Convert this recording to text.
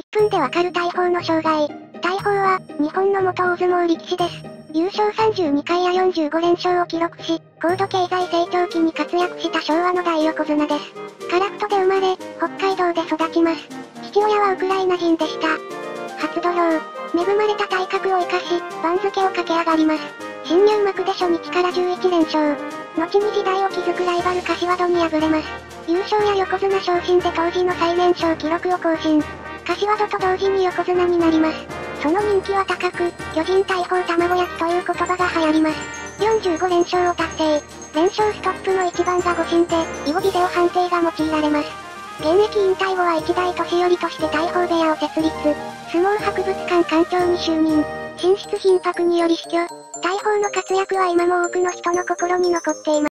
1分でわかる大砲の生涯。大砲は、日本の元大相撲力士です。優勝32回や45連勝を記録し、高度経済成長期に活躍した昭和の大横綱です。樺太で生まれ、北海道で育ちます。父親はウクライナ人でした。初土俵。恵まれた体格を生かし、番付を駆け上がります。新入幕で初日から11連勝。後に時代を築くライバル柏戸に敗れます。優勝や横綱昇進で当時の最年少記録を更新。柏戸と同時に横綱になります。その人気は高く、巨人大砲卵焼きという言葉が流行ります。45連勝を達成。連勝ストップの一番が誤審で、以後ビデオ判定が用いられます。現役引退後は一代年寄りとして大砲部屋を設立。相撲博物館館長に就任。神出頻迫により死去。大砲の活躍は今も多くの人の心に残っています。